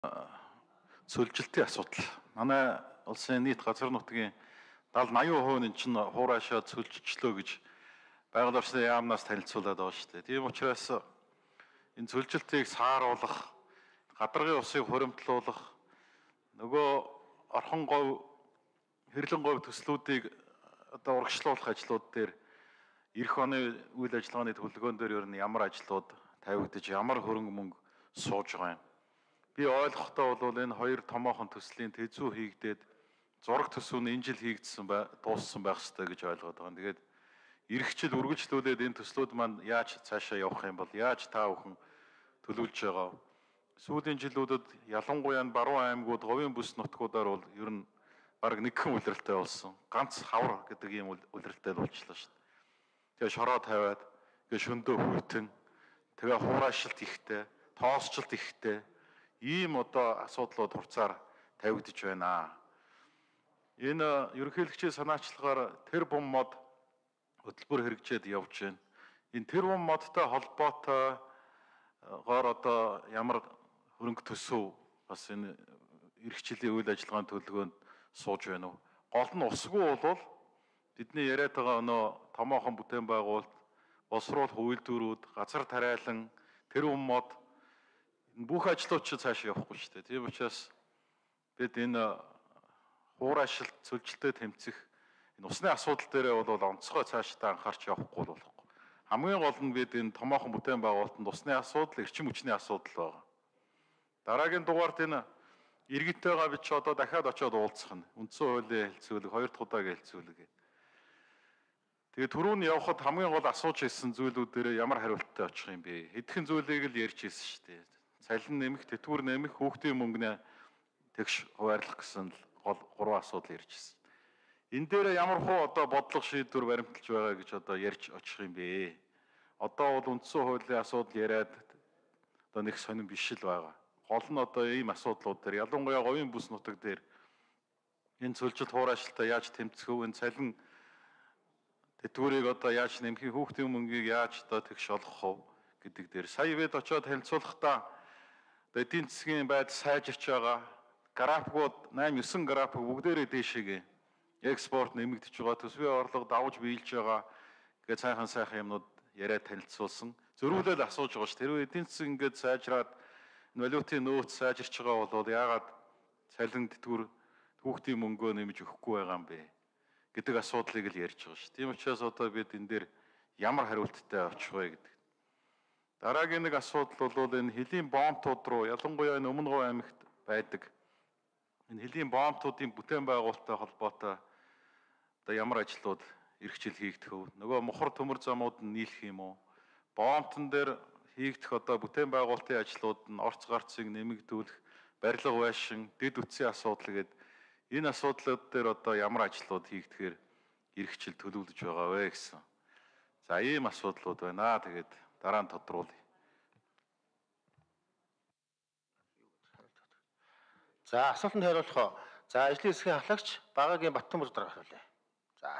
Цөлжилтийн асуудал. Манай улсын нийт газар нутгийн 70-80% нь чинь хуурайшаа цөлжилчлөө гэж байгаль орчны яамнаас танилцуулаад байгаа шүү дээ. Тийм учраас энэ цөлжилтийг сааруулах, гадаргын усыг хуримтлуулах, нөгөө орхон говь, хэрлэн говь төслүүдийг одоо урагшлуулах ажлууд дээр эх оны үйл ажиллагааны төлөвлөгөөн дээр ер нь ямар ажлууд тавигдаж, ямар хөрөнгө мөнгө сууж байгаа юм. Би ойлгохдоо бол энэ хоёр томоохон төслийн тэзүү хийгдээд зураг төсөв нь энэ жил хийгдсэн дууссан байх ёстой гэж ойлгоод байгаа. Тэгээд эх жил үргэлжлүүлээд энэ төслүүд маань яаж цаашаа явах юм бол яаж та бүхэн төлөвлөж байгаа. Сүүлийн жилүүдэд ялангуяа баруун аймагуд говийн бүс нутгуудаар бол ер нь бараг нэгхэн улиралтай болсон. Ганц хавар гэдэг ийм улиралтай болчихлоо шүү дээ. Тэгээ шороо тавиад, тэгээ шөндөө хүйтэн, тэгээ хуурайшилт ихтэй, тоосчлт ихтэй ийм одоо асуудлууд хурцаар тавигдж байна. Энэ ерөнхийлөгчийн санаачлагаар тэр бум мод хөтөлбөр хэрэгжээд явж байна. Энэ тэр бум модтой холбоотой гоор одоо ямар хөрөнгө төсөв бас энэ эх жилийн үйл ажиллагааны төлөвлөгөөнд сууж байна уу? Гол нь усгүй бол бидний яриад байгаа өнөө томоохон бүтээн байгуулалт, босруулах үйлдвэрүүд, газар тариалан, тэр бум мод бүх ажлууд ч цааш явахгүй шүү дээ. Тийм учраас бид энэ хуурайшилт цөлжилтөд тэмцэх энэ усны асуудал дээрээ бол онцгой цаашдаа анхаарч явахгүй болохгүй. Хамгийн гол нь бид энэ томоохон бүтээн байгуулалтанд усны асуудал, эрчим хүчний асуудал байгаа. Дараагийн дугаарт энэ иргэдтэйгээ бид ч одоо дахиад очиод уулзах нь үндсэн хуулийн хэлцүүлэг, хоёр дахь удаагийн хэлцүүлэг. Тэгээ түрүүн явхад хамгийн гол асууж ирсэн зүйлүүд дээр ямар хариулттай очих юм бэ? Хэдхэн зүйлийг л ярьж ирсэн шүү дээ. Цалин нэмэх, тэтгэвэр нэмэх, хүүхдийн мөнгөнэ тэгш хуваарлах гэсэн л гол гурван асуудал ярьж ирсэн. Энэ дээр ямар хуу одоо бодлого шийдвэр баримталж байгаа гэж одоо ярьж очих юм бэ? Одоо бол үндсэн хуулийн асуудал яриад одоо нэг сонирн биш л байгаа. Гол нь одоо ийм асуудлууд дээр ялангуяа говийн бүс нутаг дээр энэ цөлжилт хуурайшилтаа яаж тэмцэх вэ? Энэ цалин тэтгэврийг одоо яаж нэмэх, хүүхдийн мөнгийг яаж одоо тэгш олгох вэ гэдэг дээр сая бид очиод танилцуулахдаа эдийн засгийн байдал сайжирч байгаа. Графикууд 8-9 график бүгдээрээ дээшээгээ экспорт нэмэгдэж байгаа, төсвийн орлого давж биелж байгаа гэж сайхан юмнууд яриад танилцуулсан. Зөрүүлэл асууж байгаа ш. Тэр эдийн засаг ингээд сайжраад валютын нөөц сайжирч байгаа бол яагаад цалин тэтгэвэр хүүхдийн мөнгөө нэмж өгөхгүй байгаа юм бэ гэдэг асуудлыг л ярьж байгаа ш. Тийм учраас одоо бид энэ дээр ямар хариулттай очих вэ гэдэг. Дараагийн нэг асуудал бол энэ хөлийн бомбтууд руу ялангуяа энэ Өмнө Говь аймагт байдаг энэ хөлийн бомбтуудын бүтээн байгуулалттай холбоотой одоо ямар ажлууд эх жил хийгдэх вэ? Нөгөө мухар төмөр замууд нь нийлэх юм уу? Бомбтон дээр хийгдэх одоо бүтээн байгуулалтын ажлууд нь орц гарцыг нэмэгдүүлэх, барилга байшин, дэд үтсийн асуудал гэдэг энэ асуудлууд дээр одоо ямар ажлууд хийгдэхээр эх жил төлөвлөж байгаа вэ гэсэн. За ийм асуудлууд байна. Тэгээд дараа нь тодруулъя. За асуултанд хариулах. За ажлын хэсгийн ахлагч Багаагийн Баттамбар дарга хариулъя. За.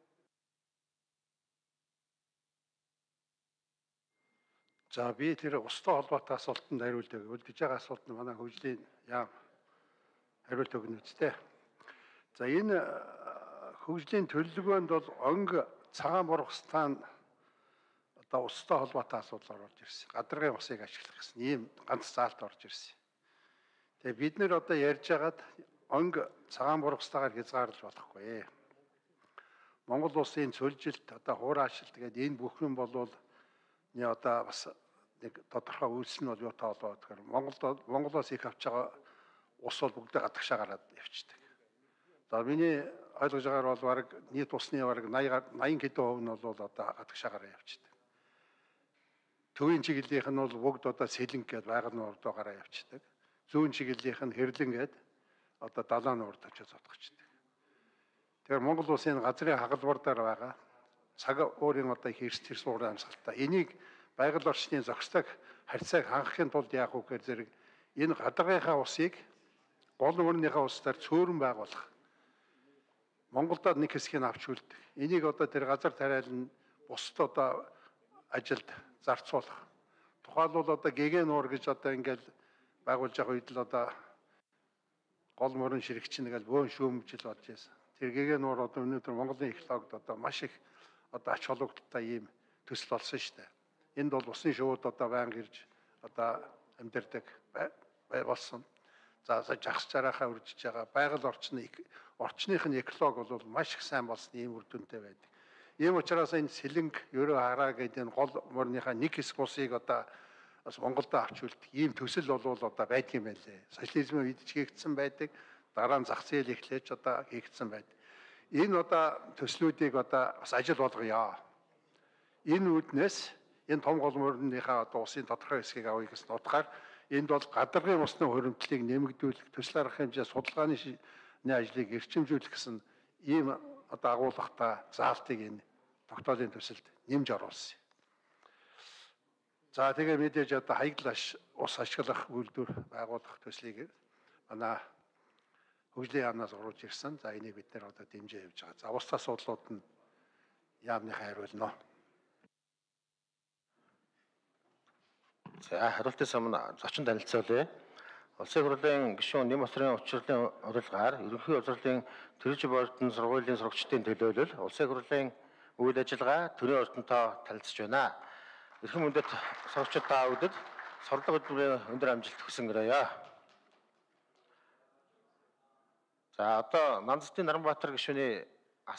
За би тэр устай холбоотой асуултанд хариулдаг. Үлдэж байгаа асуулт нь манай хөгжлийн яам хариулт өгнө үстэй. За энэ хөгжлийн төлөвлөгөөнд бол онг цагаан бургастаан одоо устай холбоотой асуудал орж ирсэн. Гадаргын усыг ашиглах гэсэн ийм ганц заалт орж ирсэн. Тэгээ бид нэр одоо ярьж байгаад онг цагаан бургастаагаар хязгаарлаж болохгүй. Монгол улсын цөлжилт одоо хуурайшилт гэдэг энэ бүхэн болвол нэг одоо бас нэг тодорхой үйлс нь бол юу таалаа гэхээр Монголоос их авч байгаа ус бол бүгд гадагшаа гараад явчихдаг. За миний ойлгож байгаагаар бол баг нийт усны баг 80 хэдэн хувь нь бол одоо гадагшаа гараа явчихдаг. Төвийн чиглэлийнх нь бол бүгд одоо сэлэнг гэдээ байгаль нуурдаа гараа явчихдаг. Зүүн чиглэлийнх нь хэрлэн гэдээ одоо далайн нуурд очиж зодгочдаг. Тэгэхээр Монгол улсын газрын хагалбар дээр байгаа цаг өөрийн одоо хэрсэр суурин амьсгалтай. Энийг байгаль орчны зохистой харьцааг хангахын тулд яах вэ гэхээр зэрэг энэ гадаргынхаа усыг гол өөрнийхөө усаар цөөрөн байгуулах. Монголдод нэг хэсгийг авч үлдэх. Энийг одоо тэр газар тариалан бусд одоо ажилд зарцуулах. Тухайлбал одоо гэгэн нуур гэж одоо ингээл байгуулж байгаа үед л одоо гол мөрөн ширэгч нэгэл бөөн шүүмжил болж байсан. Тэргийг нуур одоо өнөөдөр Монголын экологид одоо маш их одоо ач холбогдолтой ийм төсөл болсон шүү дээ. Энд бол усын шууд одоо байнга ирж одоо амьдардаг болсон. За жагсаж жарахаа үржиж байгаа байгаль орчных нь эколог бол маш их сайн болсон ийм үр дүнтэй байдаг. Ийм учраас энэ сэлэнг ерөө хараа гэдэг энэ гол морныхаа нэг хэсэг усыг одоо бас Монголд авч үлдэх ийм төсөл бол одоо байдгийн байлээ. Социализмын үед ч хийгдсэн байдаг. Дараа нь зах зээл эхлэж одоо хийгдсэн байдаг. Энэ одоо төслүүдийг одоо бас ажил болгоё. Энэ үүднээс энэ том гол морныхаа одоо усын тодорхой хэсгийг авъя гэсэн утгаар энд бол гадаргын усны хуримтлалыг нэмэгдүүлэх, төсөл арга хэмжээ судалгааны ажлыг эрчимжүүлэх гэсэн ийм одоо агуулгатай заалтыг энэ тогтоолын төсөлд нэмж оруулсан. За тэгээ мэдээж одоо хаягдал ус ашиглах үйлдвэр байгуулах төслийг манай хөгжлийн яамнаас оруулж ирсэн. За энийг бид нэр одоо дэмжиж явж байгаа. За ус асуудлууд нь яамныхаа хариулна. За хариултын самн зочин танилцуулъя. Улсын хурлын гишүүн Нэм Осрын учрлын урилгаар ерөнхий улирлын төрөлж болон сургуулийн сурагчдын төлөөлөл улсын хурлын үйл ажиллагаа төрийн ордонтой танилцж байна. Эрхэм үндэт сурагчид та бүдэд сурлага хөтөлбөрийн өндөр амжилт хүсэнгэрье. За одоо Нанзтын Наранбаатар гишүүний